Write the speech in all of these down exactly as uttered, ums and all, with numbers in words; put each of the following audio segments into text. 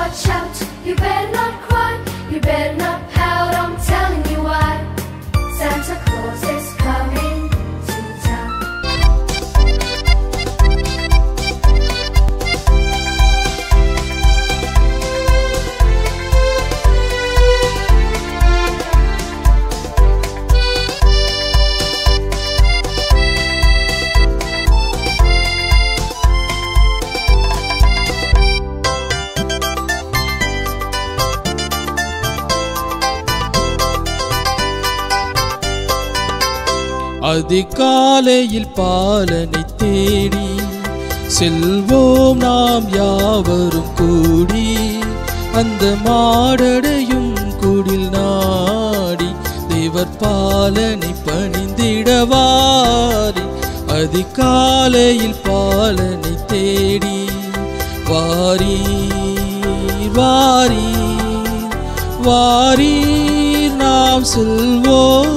watch out, you better not cry, you better not pout, I'm telling you why. Santa Claus is coming to town. அதிகாலையில் பாலனை தேடி செல்வோம் நாம் யாவரும் கூடி, அந்த மாடடையும் குடில் நாடி தேவர் பாலனை பணிந்திடவாரி. அதிகாலையில் பாலனை தேடி வாரி வாரி வாரி நாம் செல்வோம்.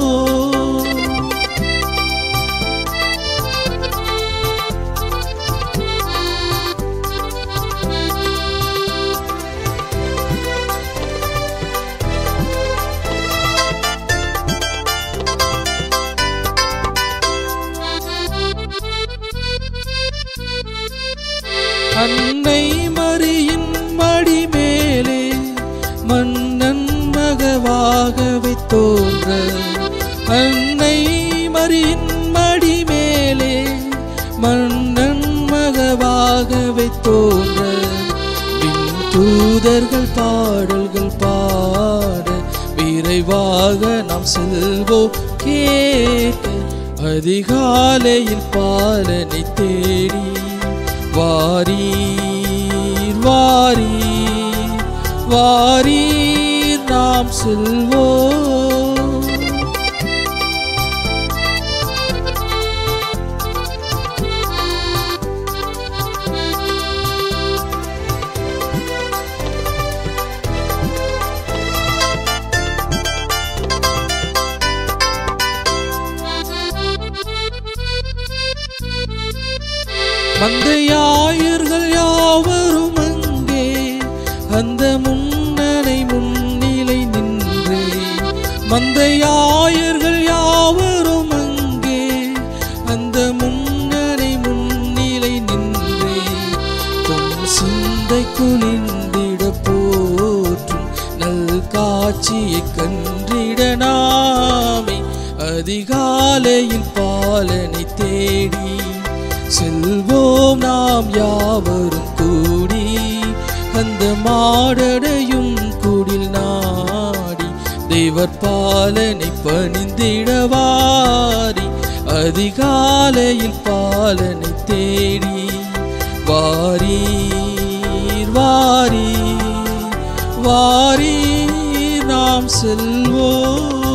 அன்னை மரியின் மடி மேலே மன்னன் மகவாகவே தோன்ற, அன்னை மரியின் மடி மேலே மன்னன் மகவாகவே தோன்ற, விண் தூதர்கள் பாடல்கள் பாட விரைவாக நாம் செல்வோம் கேட்க. அதிகாலையில் பாலனை தேடி வாரீர் வாரீர் வாரீர் நாம் செல்வோம். மந்தையாயர்கள் யாவரும் அங்கே அந்த முன்னணை முன்னிலை நின்றே, மந்தையாயர்கள் யாவரும் அங்கே அந்த முன்னணை முன்னிலை நின்றே, தம் சிந்தை குளிர்ந்திட போற்றும் நல் காட்சியை கன்றிட நாமே அதிகாலையில் பாலனை தேடி செல்வோம் நாம் யாவரும் கூடி, அந்த மாடடையும் குடில் நாடி தேவர் பாலனை பணிந்திடவாரி. அதிகாலையில் பாலனை தேடி வாரீர் வாரீர் வாரீர் நாம் செல்வோம்.